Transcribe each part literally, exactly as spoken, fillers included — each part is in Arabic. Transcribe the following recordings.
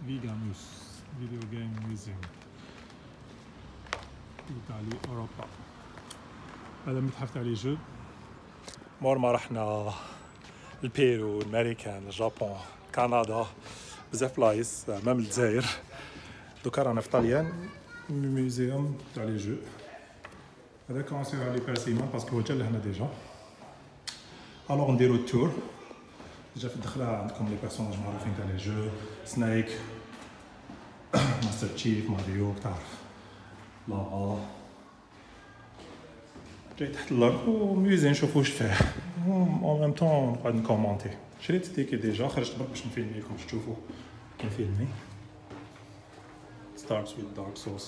فيجاموس فيديو جيم ميوزيوم إيطالي أوروبا. هذا متحف تاع لي جو. مور ما رحنا البيرو، الأمريكان، اليابان، كندا، بزاف بلايص مام الجزائر. دوكا رانا في طاليان ميوزيوم تاع لي جو. هذا كونسير على لي بيرسيمون باسكو هو جا لهنا ديجا. الوغ نديرو التور. ديجا في الدخله عندكم لي بيرسوناج معروفين تاع لي جو، سنايك، ماستر تشيف، ماريو، تعرف لا. جاي تحت الارض وميوزي نشوفو واش فيه اون ميم طون نقعد نكومونتي. شريت التيكي ديجا، خرجت برك باش نفيلميكم باش تشوفو كنفيلمي. starts with dark sauce.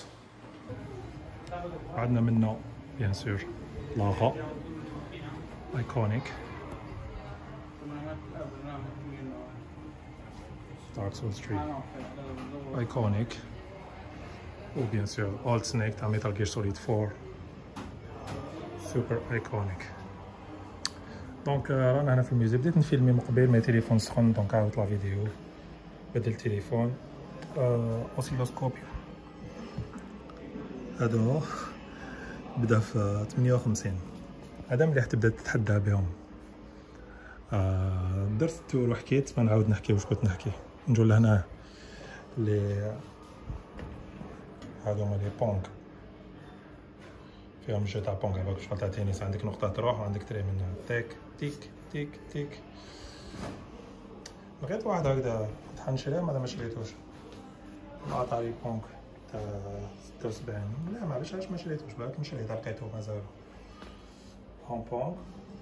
عندنا منه بيان سور لاغا ايكونيك Dark Souls three iconic و bien sûr Old Snake تاع Metal Gear Solid four super iconic. دونك رانا هنا في الميوزي. بديت نفيلمي من قبل مي تليفون سخن دونك عاودت لا فيديو بدل التليفون. اوسيلوسكوبيو هذا بدا في ثمانية وخمسين. هذا مليح تبدا تتحدى بهم. آه درت التور وحكيت ما نعاود نحكي واش كنت نحكي. نجو لهنا لي هادو هما لي بونك فيهم جو تاع بونك هكاك شغل تاع تنس. عندك نقطة تروح وعندك تري منها تيك تيك تيك تيك. لقيت واحد هكذا تحن نشريه ماذا ما شريتوش. الاتاري بونك تاع ستة وسبعين. لا ما عرفتش علاش ما شريتوش، بالك نشريه لقيتو مازالو. هون بونك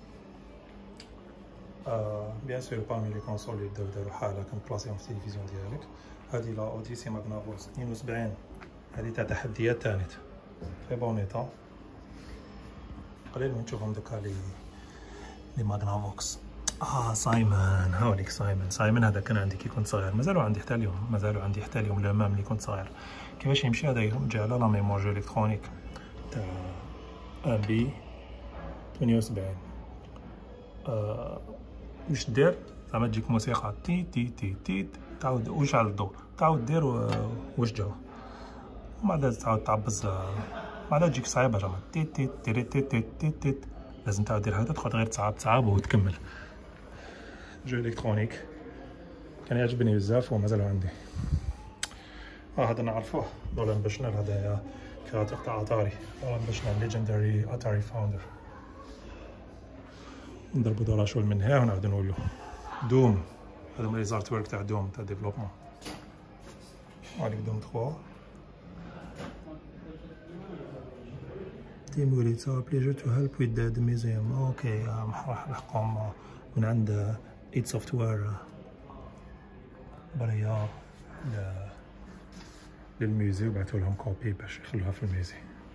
آه بيان سور بارمي لي كونسول اللي بداو دارو حالة كنت بلاصيهم في التلفزيون ديالك. هادي لا اوديسي ماغنافوكس اثنين وسبعين. هادي تاع تحديات تانيت تري بون ايطا. قليل من تشوفهم دوكا لي لي ماغنافوكس. اه سايمون هاوليك سايمون. سايمون هذا كان عندي كي كنت صغير، مازالو عندي حتى اليوم، مازالو عندي حتى اليوم لو مام اللي كنت صغير. كيفاش يمشي هذا يرجع على لا ميموار جو الكترونيك تاع ان بي ثمانية وسبعين. آه واش دير زعما تجيك موسيقى تي تي تي تي تعاود واش على الضو تعاود دير واش جا ومن بعد تعاود تعبز. بعدا تجيك صعيبه زعما تي تي تي تي تي تي تي لازم تعاود دير هذا تقعد غير تصعب تصعب وتكمل. جو الكترونيك كان يعجبني بزاف ومازال عندي. اه هذا نعرفوه دولان باشنر. هذايا كراتور تاع اتاري. دولان باشنر ليجندري اتاري فاوندر. نضربو دورا شغل من هنا ونعاودو نولو. دوم هذا هما لي زارت ورك تاع دوم تاع ديفلوبمون. هاذيك دوم ثلاثة. تيموري تو بليجر تو هيلب ويز ذا ميوزيوم. اوكي راح لحقهم من عند ايد سوفتوير بريا للميوزي وبعثوا لهم كوبي باش يخلوها في الميوزي.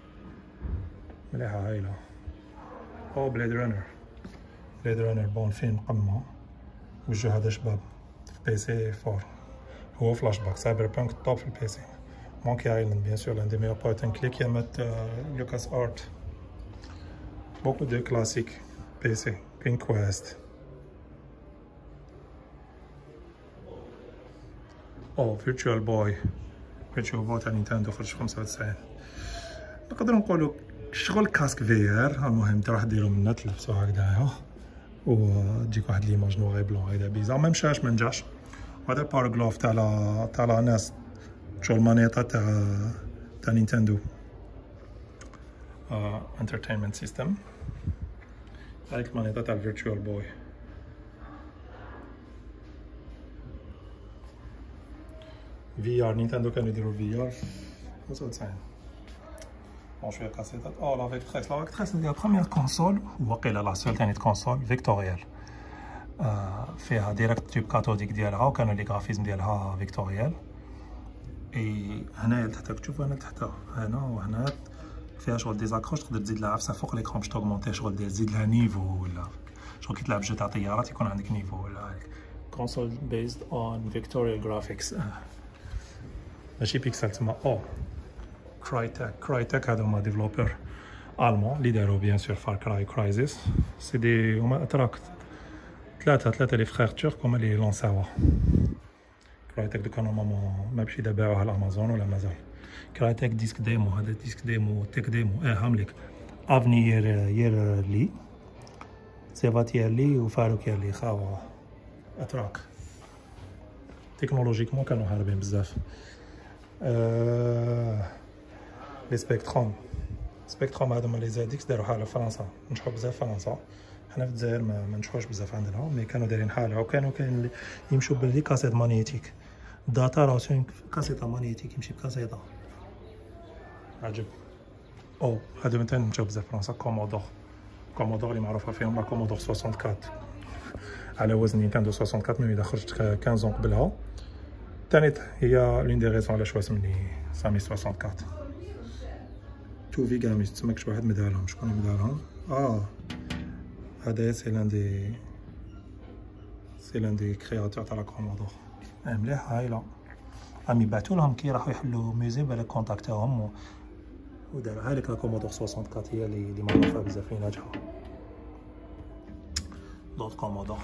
مليحه هايله. او بليد رانر. بليد رانر بون فيلم قمه. وجه هذا شباب في بي سي فور. هو فلاش باك سايبر بانك توب في البي سي. مونكي ايلاند بيان سور l'un des meilleurs point and click يمت لوكاس ارت. beaucoup de classiques بي سي. بين كويست. او فيرتشوال بوي. فيرتشوال بوي تاع نينتندو خرج في خمسة وتسعين. نقدروا نقولوا شغل كاسك في ار. المهم تروح ديرو منه تلبسو هكذايا وتجيك واحد ليماج نوغي بلون هكذا بيزار ما مشاش ما نجاش. وهذا الباور جلوف تاع لا تاع لا ناس شغل مانيطه تاع تاع نينتندو انترتينمنت سيستم. هذيك المانيطه تاع الفيرتشوال بوي. في ار نينتندو كانوا يديروا في ار في خمسة وتسعين. بون شويه كاسيطات. او لا فيكتريس لا فيكتريس ندير بروميير كونسول وقيله لا سول تانيت كونسول فيكتوريال. آه فيها ديريكت تيوب كاتوديك ديالها وكانوا لي غرافيزم ديالها فيكتوريال. اي هنايا لتحت تشوف هنا لتحت هنا وهنا فيها شغل ديزاكروش تقدر تزيد لها عفسه فوق ليكرون باش توغمونتي شغل دير تزيد لها نيفو ولا شغل كي تلعب جو تاع طيارات يكون عندك نيفو ولا هيك. كونسول بيزد اون فيكتوريال جرافيكس ماشي بيكسل تما. او كرايتك. كرايتك هذا هما ديفلوبر المون اللي داروا بيان سور فار كراي كرايزيس. سي دي هما اتراك ثلاثه ثلاثه لي فخير تورك هما اللي لونساوها. كرايتك دوكا نورمالمون ما باش يبيعوها على امازون ولا مازال. كرايتك ديسك ديمو، هذا ديسك ديمو تيك ديمو اه هاملك افني ير ير لي سيفاتير لي وفاروك ير لي خاوه اتراك تكنولوجيكمون كانوا هاربين بزاف. أه... لي سبيكتروم سبيكتروم هذوما لي زاديكس داروا حاله في فرنسا، نجحوا بزاف فرنسا. حنا في الجزائر ما, ما نجحوش بزاف عندنا، مي كانوا دايرين حاله وكانوا كاين يمشوا باللي كاسيت مانيتيك داتا راه سون كاسيطه مانيتيك يمشي بكاسيطه عجب. او هادو مثلا مشاو بزاف فرنسا. كومودور كومودور اللي معروفه فيهم لا كومودور أربعة وستين على وزن نينتندو أربعة وستين اذا خرجت خمسطاش قبلها. ثاني هي لون دي ريزون علاش واسمني سامي أربعة وستين. تو فيغاميس تسماكش واحد مدارهم. شكون مدارهم؟ اه هذا سي لان دي سي لان دي كرياتور تاع لا كومودور. مليح هايله. عمي بعثوا لهم كي راحوا يحلوا ميوزي بالك كونتاكتاهم و... وداروا هذيك لا كومودور أربعة وستين هي اللي اللي معروفه بزاف اللي ناجحه. دوت كومودور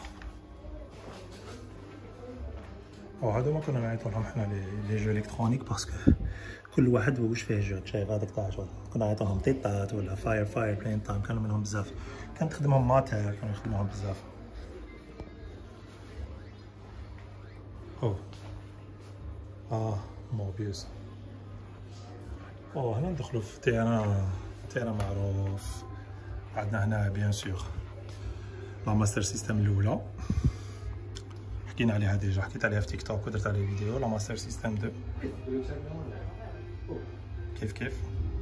او هادو ما كنا نعيطوا لهم حنا لي لي جو الكترونيك باسكو كل واحد واش فيه جو. شايف هذاك تاع شغل كنا نعيطوا لهم تيطات ولا فاير فاير بلين تايم، كانوا منهم بزاف. كانت تخدمهم ماتير، كانوا يخدموهم بزاف. او اه موبيوس. او هنا ندخلوا في تيران تيران معروف عندنا هنا بيان سور لا ماستر سيستم الاولى، حكينا عليها ديجا، حكيت عليها في تيك توك ودرت عليها فيديو. لا ماستر سيستم دو كيف كيف.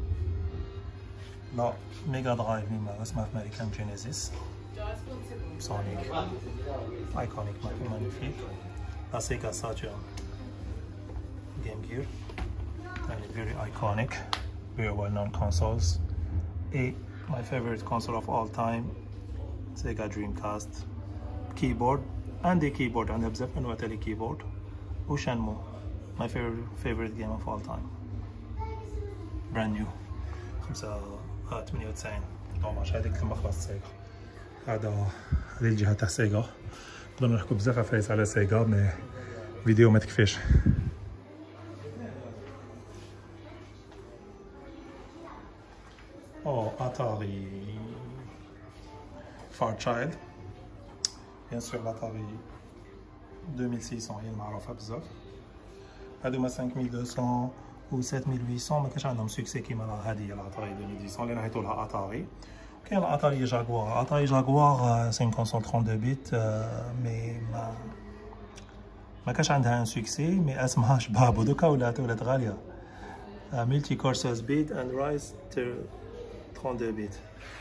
لا ميغا درايف اللي اسمها في امريكان جينيسيس سونيك ايكونيك مانيفيك. لا سيجا ساتورن جيم جير ثاني very iconic very well known consoles. A my favorite console of all time Sega Dreamcast. Keyboard عندي كيبورد، عندها بزاف انواع تاع الكيبورد. وشانمو my favorite favorite game of all time brand new خمسة ثمانية وتسعين. دوماج هذيك لما خلصت سيجا. هذا هذه الجهه تاع سيجا. نقدروا نحكوا بزاف عفايس على سيجا مي فيديو ما تكفيش. او اتاري فار تشايلد بيان سور. لاتاري deux mille six cents هي المعروفه بزاف. هادوما خمسة آلاف ومئتين و سبعة آلاف وثمانمئة ما كانش عندهم سوكسي كيما هادي الاتاري deux mille six cents اللي نعيطوا لها اتاري. كاين الاتاري جاكوار. اتاري جاكوار سي كونسول ثلاثة وثلاثين بيت مي ما ما كانش عندها ان سوكسي مي اسمها شباب ودوكا ولات ولات غاليه. ملتي كور ستة بيت اند رايز ثلاثة وثلاثين بيت.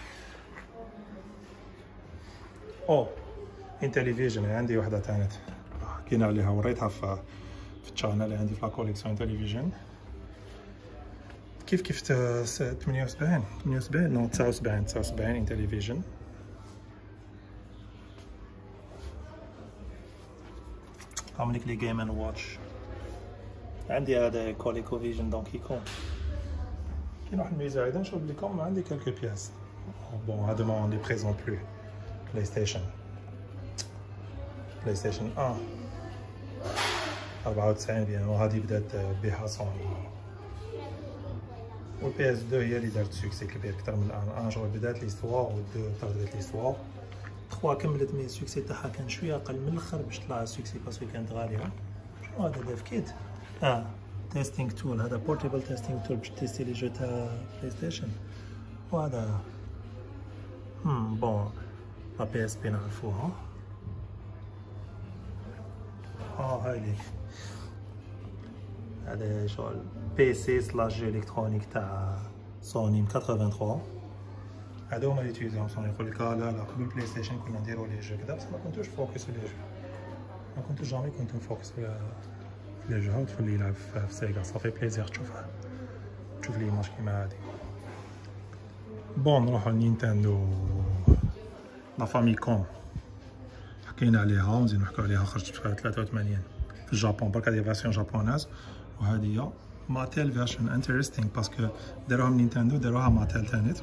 او انتليفيجن عندي وحده ثانيت حكينا عليها وريتها في في الشانل اللي عندي في لا كوليكسيون انتليفيجن. كيف كيف ثمانية وسبعين ثمانية وسبعين نو تسعة وسبعين تسعة وسبعين انتليفيجن. عاملك لي جيم اند واتش. عندي هذا كوليكو فيجن دونكي كونغ. كاين واحد الميزه ايضا نشوف لكم عندي كالكو بياس. بون هذا ما عندي بريزون بلو. بلاي ستيشن بلاي ستيشن واحد أربعة وتسعين بيان وهذه بدات بها سوني. والبي اس اثنين هي اللي دارت سوكسي كبير اكثر من الان. ان شغل بدات ليستوار و اكثر بدات ليستوار. ثلاثة كملت مي السوكسي تاعها كان شويه اقل من الاخر باش طلع السوكسي باسكو كانت غاليه. شنو هذا ديف كيت؟ اه تيستينغ تول. هذا بورتيبل تيستينغ تول باش تيستي لي جو تاع بلاي ستيشن. وهذا هم بون لا بي اس بي نعرفوها. اه هاي ليك هذا شغل بي سي سلاش جو الكترونيك تاع سوني ثمانية وثمانين. هادو هما اللي تيوزيهم سوني. يقول لك لا لا قبل بلاي ستيشن كنا نديرو لي جو كذا بس ما كنتوش فوكس في لي جو. ما كنتوش جامي كنت فوكس في لي جو. تولي يلعب في سيجا صافي بليزير تشوفها تشوف لي ماتش كيما هادي. بون نروحو لنينتندو لا فاميكوم. حكينا عليها ونزيد نحكو عليها. خرجت في ثلاثة وثمانين في الجابون برك. هذه فيرسيون جابونيز وهذه هي ماتيل فيرسيون انتريستينغ باسكو داروها نينتندو داروها ماتيل ثانيت.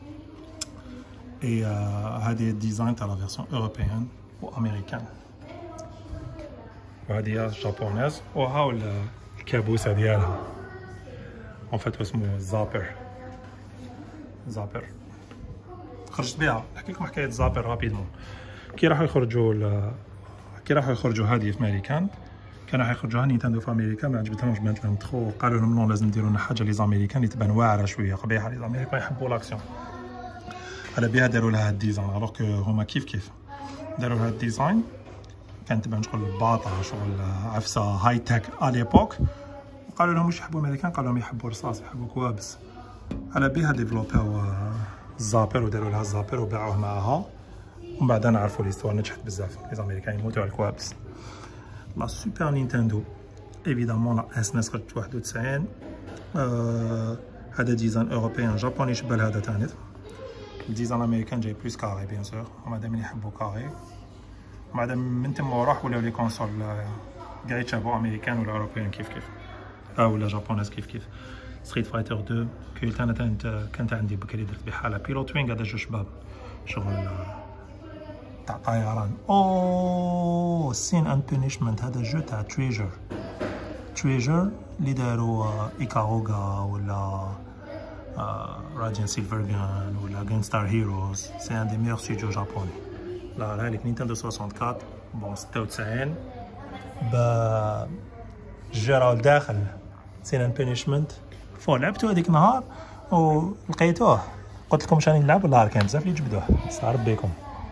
اي هذه الديزاين تاع لا فيرسيون اوروبيان و امريكان. وهذه هي الجابونيز. وهاو الكابوسه ديالها اون فات اسمه زابر. زابر خرجت بها. نحكي لكم حكايه زابر رابيدمون. كي راحوا يخرجوا ل... كي راحوا يخرجوا هذه في امريكان، كان راح يخرجوها نينتندو في امريكا، ما عجبتهمش، بانت لهم تخو، قالوا لهم نو لازم نديروا لنا حاجه لي زاميريكان اللي تبان واعره شويه قبيحه. لي زاميريكان يحبوا لاكسيون، على بها داروا لها الديزاين، الوغ كو هما كيف كيف داروا لها الديزاين كانت تبان شغل باطا، شغل عفسه هاي تك ا ليبوك. وقالوا لهم واش يحبوا الامريكان، قالوا لهم يحبوا رصاص، يحبوا كوابس. على بها ديفلوباو الزابر وداروا لها الزابر وباعوه معاها، ومن بعد نعرفوا ليستوار نجحت بزاف. لي زاميريكان يموتوا على الكوابس. لا سوبر نينتندو ايفيدامون لا اس ناس خرجت واحد وتسعين. آه هذا ديزاين اوروبيان جابوني شبه لهذا تاني. الديزاين الامريكان جاي بلوس كاري بيان سور، هما دائما يحبوا كاري. بعد من تما راح ولاو لي كونسول كاع يتشابهوا امريكان ولا اوروبيان كيف كيف، اه ولا جابونيز كيف كيف. ستريت فايتر اثنين كيلت انا كانت كانت عندي بكري درت بحالها. بيلوت وينغ هذا جوج شباب شغل تاع طيران. اوه سين اند بونيشمنت هذا جو تاع تريجر. تريجر اللي داروا ايكاروغا ولا راجين سيلفرغان ولا جين ستار هيروز. سي ان دي ميور ستوديو جابوني. لا هذيك نينتندو أربعة وستين بون ستة وتسعين ب جراو داخل سين اند بونيشمنت. فو لعبتو هذيك النهار ولقيتوه، قلت لكم شاني نلعب والله كان بزاف اللي جبدوه. صار بيكم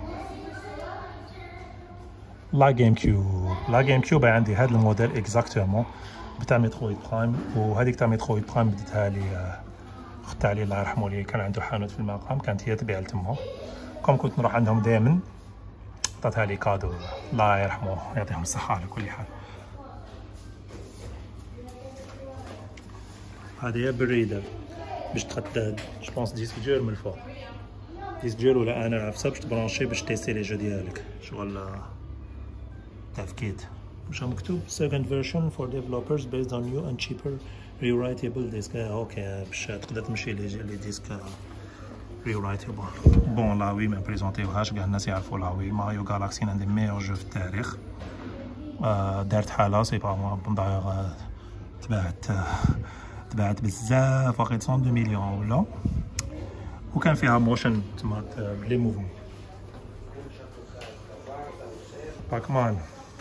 لا جيم كيوب. لا جيم كيوب عندي هذا الموديل اكزاكتومون بتاع مترويد برايم، وهذيك تاع مترويد برايم بديتها لي اختها علي الله يرحمه، اللي كان عنده حانوت في المقام، كانت هي تبيع لتمه. كم كنت نروح عندهم دائما عطاتها لي كادو الله يرحمه يعطيهم الصحه. على كل حال هذه هي بالريدر باش تقد جوبونس ديسك ديور من الفوق، ديسك ديور ولا انا عفسه باش تبرانشي باش تيستي لي جو ديالك شغل تفكيت. واش مكتوب second version for developers based on new and cheaper rewritable disk. اوكي باش تقدر تمشي لي لي ديسك ريورايتبل. بون لا وي ما بريزونتيوهاش كاع الناس يعرفوا لا وي. ماريو جالاكسي عندي ميور جو في التاريخ. آه دارت حاله سي با موا دايوغ تباعت تباعت بزاف واقيلا مئتين مليون ولا، وكان فيها موشن تما لي موفمون. باكمان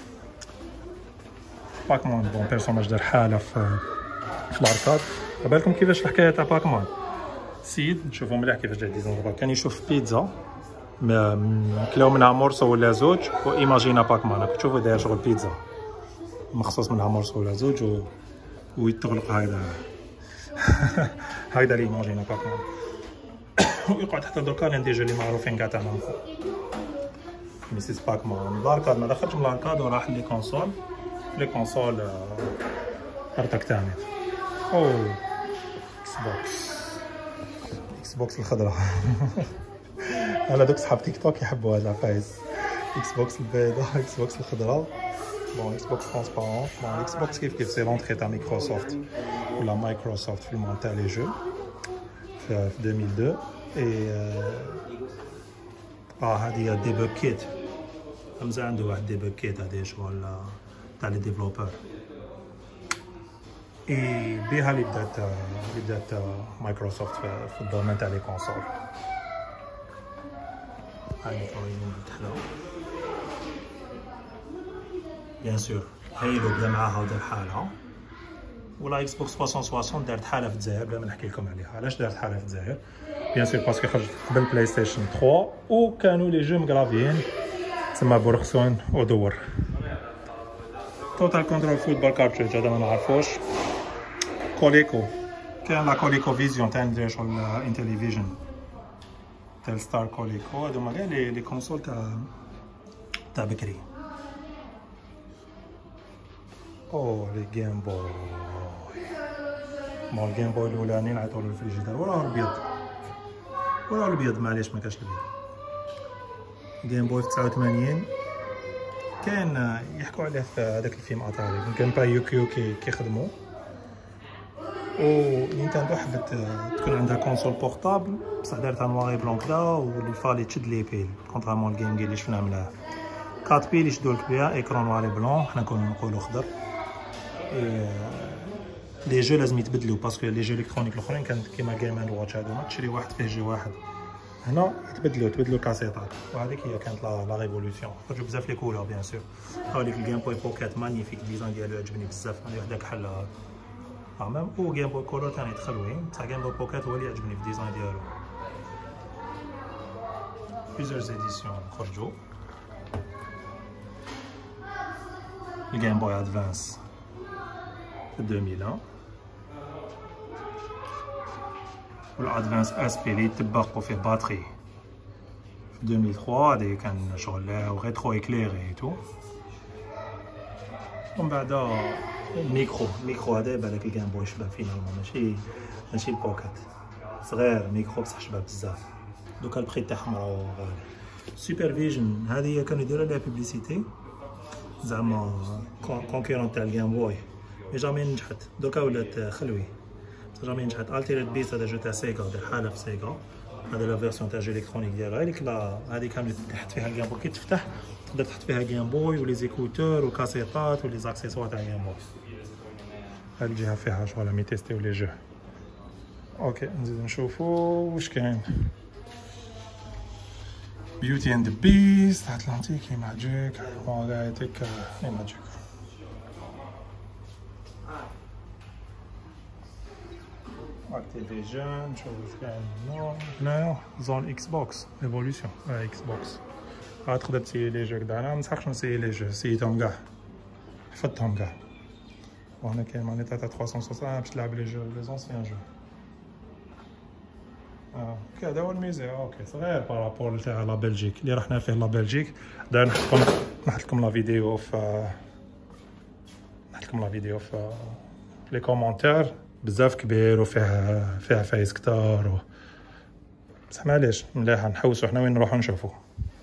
باكمان بون بيرسوناج دار حاله في في الاركاد. بالكم كيفاش الحكايه تاع باكمان. سيد نشوفوا مليح كيفاش جاي ديزاين. كان يشوف بيتزا كلاو منها مورسو ولا زوج، وايماجينا باكمان تشوفوا داير شغل بيتزا مخصوص منها مورسو ولا زوج و... ويتغلق هكذا هكذا اللي ايماجينا باكمان. ويقعد حتى دركا لين دي جو اللي معروفين كاع تاعنا من فوق. ميسيس باكمان الاركاد ما دخلش من الاركاد وراح لي كونسول. لي كونسول ارتك تاني. اوه اكس بوكس اكس بوكس الخضراء. انا دوك صحاب تيك توك يحبوا هاد العفايس. اكس بوكس البيضاء، اكس بوكس الخضراء. بون اكس بوكس ترونسبارون. بون اكس بوكس كيف كيف سي لونتري تاع مايكروسوفت ولا مايكروسوفت في المون تاع لي جو في ألفين واثنين. اي اه هادي ديبوغ كيت. حمزه عنده واحد ديبوغ كيت هادي شغل تاع لي ديفلوبر. اي بها اللي بدات اللي بدات مايكروسوفت في الدومين تاع لي كونسول. هاي ميكرويين تحلاو بيان سور. هايلو بدا معاها ودار حالها، ولا اكس بوكس ثلاثمية وستين دارت حالها في الجزائر بلا ما نحكي لكم عليها. علاش دارت حالها في الجزائر؟ بيان سور باسكو خرجت قبل بلاي ستيشن ثلاثة وكانوا لي جو مغرافيين تسمى بورخسون ودور. توتال كونترول فوتبول كارتريج هذا ما نعرفوش. كوليكو كاين لا كوليكو فيزيون تاع ندير شغل انتليفيجن تاع ستار كوليكو. هادو هما كاع لي لي كونسول تاع تاع بكري. اوه لي جيم بوي. مول الجيم بوي الاولاني نعيطولو الفريجيدار وراه الابيض وراه الابيض معليش ما كاش الابيض. جيم بوي في تسعة وثمانين كان يحكوا عليه في هذاك الفيلم اتاري كان با يوكيو كي كيخدموا. و نينتندو حبت تكون عندها كونسول بورطابل بصح دارتها نواغي بلون كدا واللي فالي تشد لي بيل كونطرامون الجيم كي اللي شفناه منها كات بيل يشدو لك بها ايكرون نوار بلون، حنا كنا نقولوا خضر. لي جو لازم يتبدلوا باسكو لي جو الكترونيك الاخرين كانت كيما جيم اند واتش هذوما تشري واحد فيه جو واحد، هنا يتبدلوا تبدلوا الكاسيطات، وهذيك هي كانت لا لا ريفولوسيون. خرجوا بزاف لي كولور بيان سور. هاوليك الجيم بوي بوكيت مانيفيك، الديزاين ديالو عجبني بزاف، هذا وحده كحل ها ميم. و جيم بوي كولور ثاني تخلوين، بصح جيم بوي بوكيت هو اللي عجبني في الديزاين ديالو. بليزيور زيديسيون خرجوا. الجيم بوي ادفانس في ألفين وواحد، والادفانس اس بي اللي تبقوا فيه باتري في ألفين وثلاثة، هذا كان شغل ريترو ايكليري تو. ومن بعد الميكرو، الميكرو هذا بالك الجيم بوي شباب فينالمون، ماشي ماشي البوكيت صغير، ميكرو بصح شباب بزاف. دوكا البخي تاعهم راهو غالي. سوبر فيجن هذه كانوا يديروا لها بوبليسيتي زعما كونكورون تاع الجيم بوي، مي جامي نجحت. دوكا ولات خلوي جامي نجحت. التيريت بيست هذا جو تاع سيغا، دار حاله في سيغا، هذا لا فيرسيون تاع جو الكترونيك ديالها. هذيك لا هذه كامل تحط فيها الجيم بوي، كي تفتح تقدر تحط فيها جيم بوي ولي زيكوتور وكاسيطات ولي زاكسيسوار تاع جيم بوي. هاد الجهه فيها شغل مي تيستيو لي جو. اوكي نزيد نشوفوا واش كاين. بيوتي اند ذا بيست، اتلانتيك ماجيك، ماغايتك ماجيك. اكتيفيجن نشوف واش كاين هنا. هنايا زون اكس بوكس ايفولوسيون، اكس بوكس غتقدر تسيي لي جو كدا. انا منصحكش نسيي لي جو، سيتهم كاع حفظتهم كاع. وهنا كاين مانيطا تاع ثلاثمية وستين باش تلعب لي جو لي زونسيان جو. اه اوكي هذا هو الميزه. اوكي صغير بارابور تاع لا بلجيك اللي رحنا فيه. لا بلجيك داير نحط لكم نحط لكم لا فيديو في نحط لكم لا فيديو في لي كومونتير، بزاف كبير وفيه فيها فايز كتار و... بصح معليش مليحه نحوسو حنا وين نروحو نشوفو.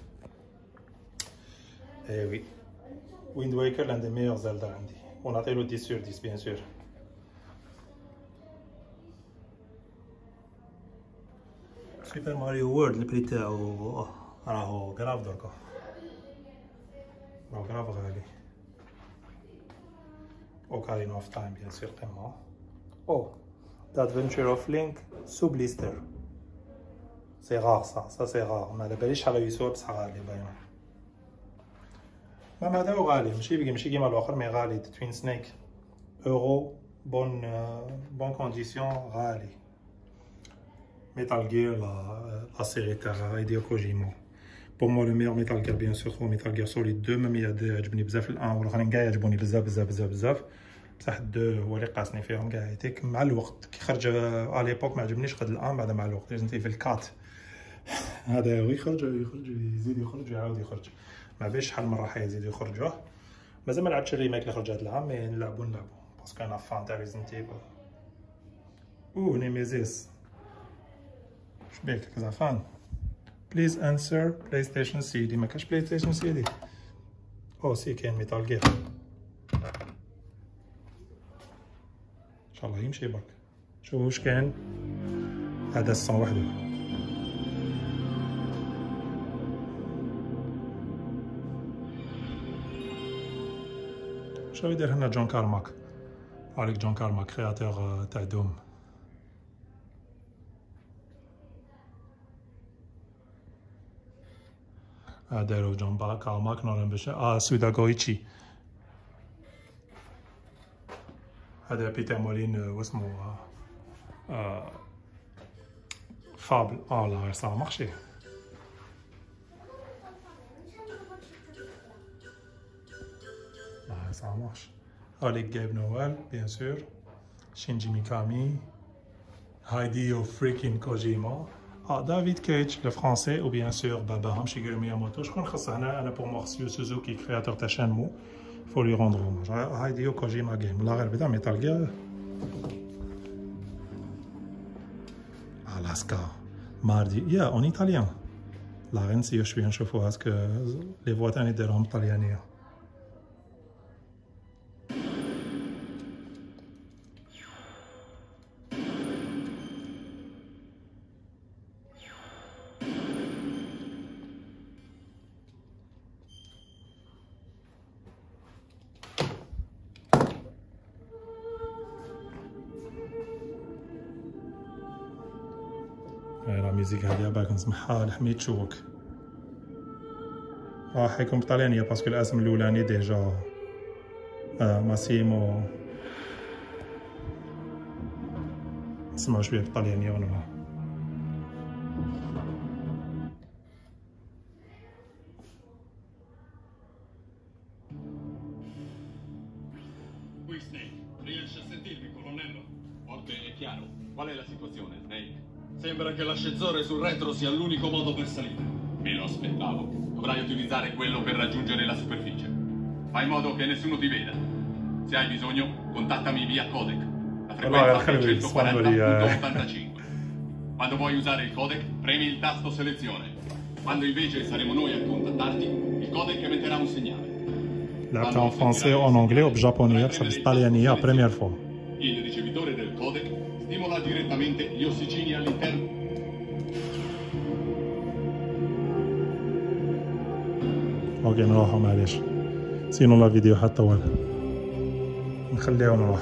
اي وي ويند ويكر لان دي ميور زلدا عندي، ونعطيلو عشرة سور عشرة بيان سور. سوبر ماريو وورد البري تاعو راهو كراف دركا، راهو كراف غالي. اوكارين اوف تايم بيان سور قمة. او The Adventure of Link sous blister. C'est rare ça, ça c'est rare. ما على باليش شحال يسوى بصح غالي باينة. مام هذا هو غالي، ماشي بيجي ماشي كيما الآخر مي غالي. توين سنيك اورو بون بون كونديسيون غالي. ميتال جير لا لا سيري تاع هيديو كوجيما. بور موا لو ميور ميتال جير بيان سور هو ميتال جير سوليد دو، ميم عجبني بزاف الان، والاخرين كاع يعجبوني بزاف بزاف بزاف بزاف، بصح دو هو اللي قاسني فيهم كاع. هيتيك مع الوقت كي خرج ا ليبوك ما عجبنيش قد الان، بعد مع الوقت لازمتي في الكات هذا هو يخرج يخرج يزيد يخرج يعاود يخرج، ما بيش شحال مره حيزيد يخرجوه. مازال ما لعبتش الريميك اللي خرج هذا العام، مي نلعبو نلعبو باسكو انا فان تاع ريزنت ايفل. اوه نيميزيس شبيك زعفان. بليز انسر بلاي ستيشن سي دي. ما كاش بلاي ستيشن سي دي. او سي كاين ميتال جير ان شاء الله يمشي برك. شوفوا واش كاين. هذا الصون وحده. شنو يدير هنا جون كارماك؟ عليك جون كارماك كرياتور تاع دوم. دارو جون كارماك نورن باش اه سودا غويتشي. هذا بيتر مولين واسمو آه فابل. اه لا سا مارشي. لا سا مارش. عليك جايب نوال بيان سور، شينجي ميكامي، هايديو فريكين كوجيما، اه دافيد كيتش لو فرونسي، و بيان سور باباهم شيغورو مياموتو. شكون خص هنا؟ انا بور مو خص سوزوكي كرياتور تاع شانمو، faut lui rendre hommage. هايديو كوجيما جيم لا غير بدا ميتال جير. الاسكا ماردي يا اون ايطاليان. لا غير نسيو شويه نشوفوها اسكو لي فوا تاني ديرهم طليانيه. هاي لا ميوزيك هادي باك نسمعها لحميت شوك. اه حيكون بطليانية باسكو الاسم الاولاني ديجا آه ماسيمو. نسمعو شوية بالطليانية ونروح. Qui Snake, riesci a sentirmi, colonnello? Forte e chiaro. Qual è la situazione, Snake? Sembra che l'ascensore sul retro sia l'unico modo per salire. Me lo aspettavo. Dovrai utilizzare quello per raggiungere la superficie. Fai in modo che nessuno ti veda. Se hai bisogno, contattami via codec. La frequenza è centoquaranta punto ottantacinque. Quando vuoi usare il codec, premi il tasto selezione. Quando invece saremo noi a contattarti, il codec emetterà un segnale. لعبتها en français, en anglais ou japonais بصح بالطليانية première fois. Il ricevitore del codec stimola direttamente gli ossicini all'interno. اوكي نروحو معليش سينو لا فيديو حطول نخليو نروح.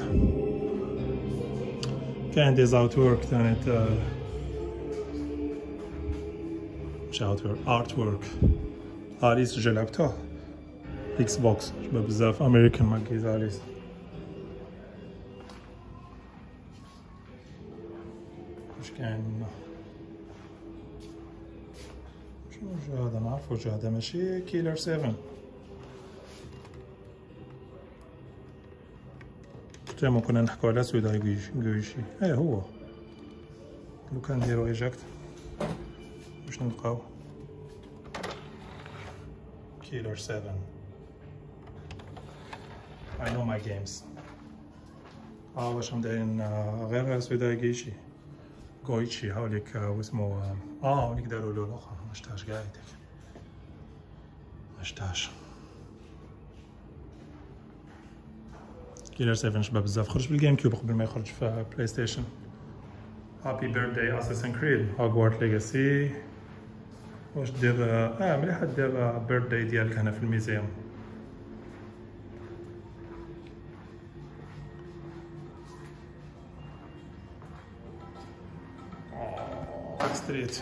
كاين دي زاوت وورك كانت مش اوت وورك ارت وورك اليس جو لعبتوه اكس بوكس شباب بزاف امريكان ماكيز اليس. واش كاين شنو هذا نعرفو جو هذا ماشي كيلر سبعة. تما كنا نحكو على سودا غويشي ايه هو لو كان نديرو ايجاكت باش نلقاو كيلر سبعة. I know my games. اه واش هم دايرين غير سودا غويشي غويتشي هاوليك واسمو اه هاوليك دارو له الاخر مشتاش كاع هيداك مشتاش. كيلر سبعة شباب بزاف خرج بالجيم كيوب قبل ما يخرج في بلاي ستيشن. هابي بيرثداي اساسن كريد هوغورت ليغاسي. واش دير اه مليح دير بيرثداي ديالك هنا في الميزيوم. ستريت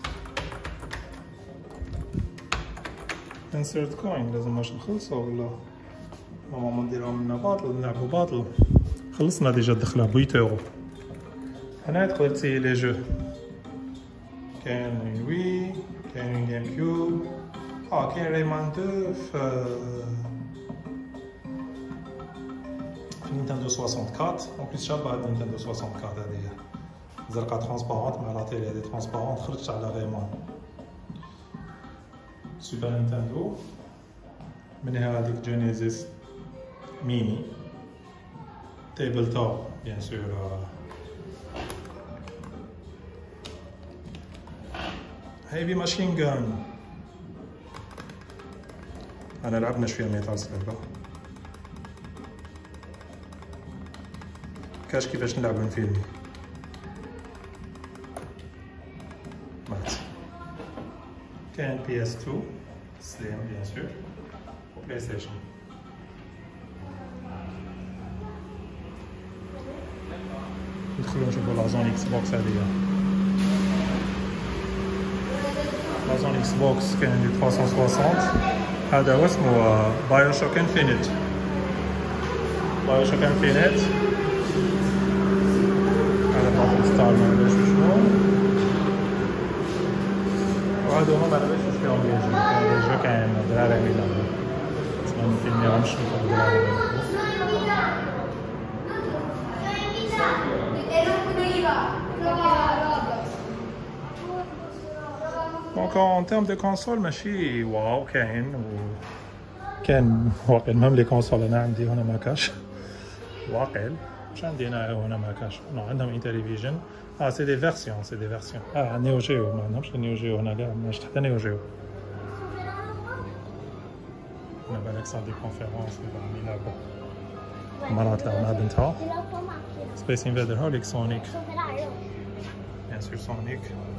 انسيرت كوين لازم واش نخلصو ولا نورمالمون نديرو منا باطل نلعبو باطل. خلصنا ديجا دخلها ب ثمانية يورو. هنا تقدر تسيي لي جو كاين وي كاين جيم كيوب اه كاين ريمان دو في في نينتندو أربعة وستين اون بليس شابه هاد نينتندو أربعة وستين هادي زرقاء ترونسبارونت مع لا تيلي هادي ترونسبارونت خرجت على غيمان. سوبر نينتندو منها هاديك جينيسيس ميني تيبل توب بيان سور. هيفي ماشين جان انا لعبنا شويه ميتال سليفر كاش كيفاش نلعبو نفيلمي مات. كاين بي اس اثنين سليم بيان سور و بلاي ستيشن. ندخلو نشوفو لازون اكس بوكس هادية. لازون اكس بوكس كاين عندي ثلاثمية وستين هذا هو اسمه بايو شوك انفينيت. بايو شوك انفينيت هذا باتل ستار معرفش شنو وهادو هما معرفش واش فيهم لي جو. كاين لي جو كاين دراري عم يلعبو ما نفيلميهمش نشوفو دراري. دونك en termes de console ماشي واو كاين و كان واقيلا ميم لي كونسول انا عندي هنا ما كاش واقيلا واش عندي انا هنا ما كاش نو عندهم انتليفيجن اه سي دي فيرسيون سي دي فيرسيون اه نيو جيو ما عندهمش نيو جيو هنا كاع ما شفت حتى نيو جيو. انا بالك صار دي كونفيرونس اللي راهم يلعبوا مرات لعب مع بنتها سبيس انفيدر هوليك سونيك بيان سور سونيك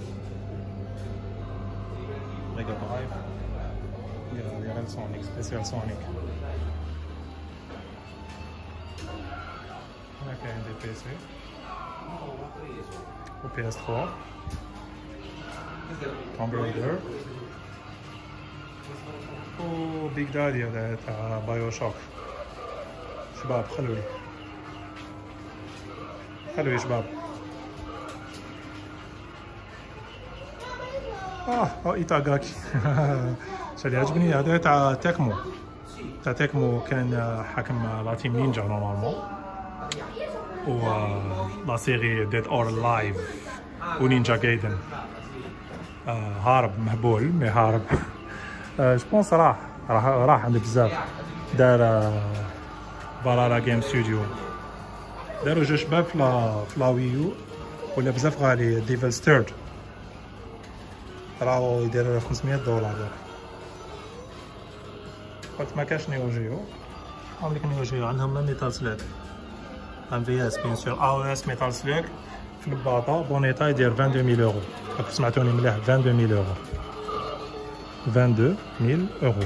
ميجا درايف ديال سونيك سبيسيال سونيك. هنا كاين دي بي سي و بي اس ثلاثة توم رايدر و بيج دادي هذا تاع بايو شوك. شباب خلولي خلولي شباب. اه او ايتاغاكي. شالي عجبني هذا تاع تاكمو. تاع تاكمو كان حاكم لا تيم نينجا نورمالمون، و لا سيري ديد اور لايف ونينجا جايدن. آه هارب مهبول مي هارب. آه جوبونس راح راح راح عند بزاف. دار آه فالالا جيم ستوديو، داروا جوج شباب في لا في لا ويو ولا بزاف غالي. ديفل ستيرد راهو يدير خمسمية دولار. قلت ما كاش نيو جيو، عندك نيو جيو عندهم ميتال سلوك ام في اس بيان سور او اس ميتال سلوك في الباطا بونيتا يدير اثنين وعشرين ألف اورو. راكم سمعتوني مليح، اثنين وعشرين ألف اورو. اثنين وعشرين ألف اورو.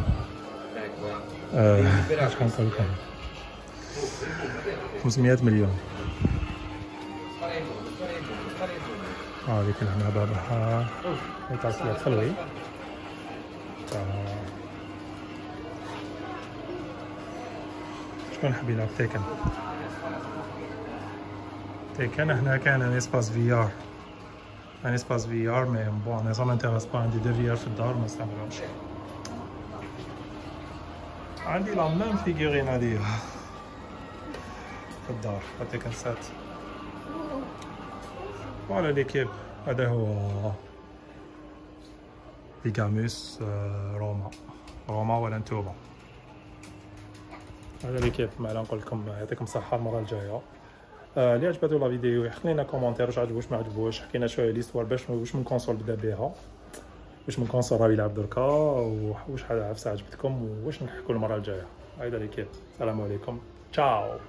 اه اش كنقول لكم، خمسمية مليون. هذيك هنا بابها ميتال سلوك خلوي. شكون حاب يلعب تيكن؟ تيكن هنا كان ان اسباس في ار، ان اسباس في ار مي بون انا سا مانتيريس با. عندي دو في ار في الدار ما نستعملهمش. عندي لا ميم فيغورين هادي في الدار تيكن سات. فوالا ليكيب هذا هو ليغاموس روما روما ولا نتوما. هذا اللي كيف ما نقول لكم. يعطيكم الصحه المره الجايه. آه اللي عجبتو لا فيديو يحط لنا كومونتير واش عجبو واش ما عجبوش. حكينا شويه ليستوار باش واش من كونسول بدا بها، واش من كونسول راه يلعب دركا، واش حاجه عفسه عجبتكم واش نحكوا المره الجايه. هذا اللي كيف. السلام عليكم، تشاو.